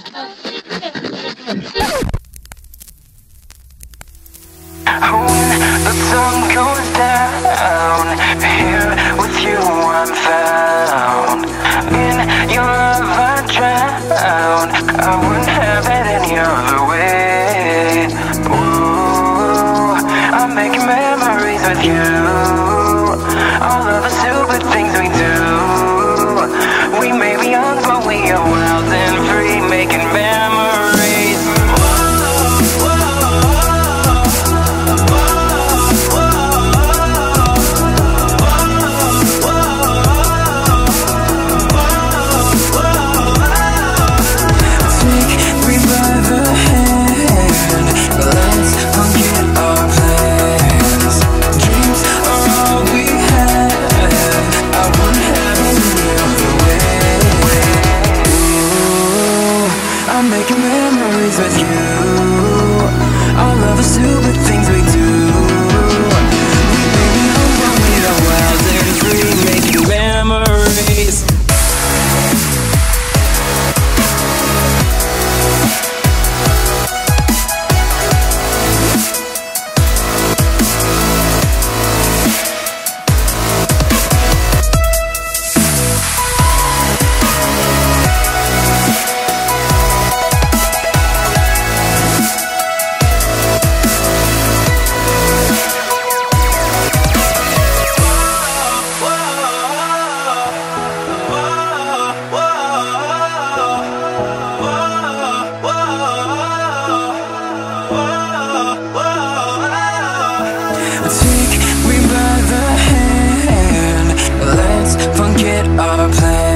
When the sun goes down, here with you I'm found. In your love I drown, I wouldn't have it any other way. Ooh, I'm making memories with you. All of the stupid things we do. We may be young but we are wild and free, making memories. I'm making memories with you. All of the stupid things we do. We may be young but we are wild and free, making memories. Take me by the hand, let's forget our plans.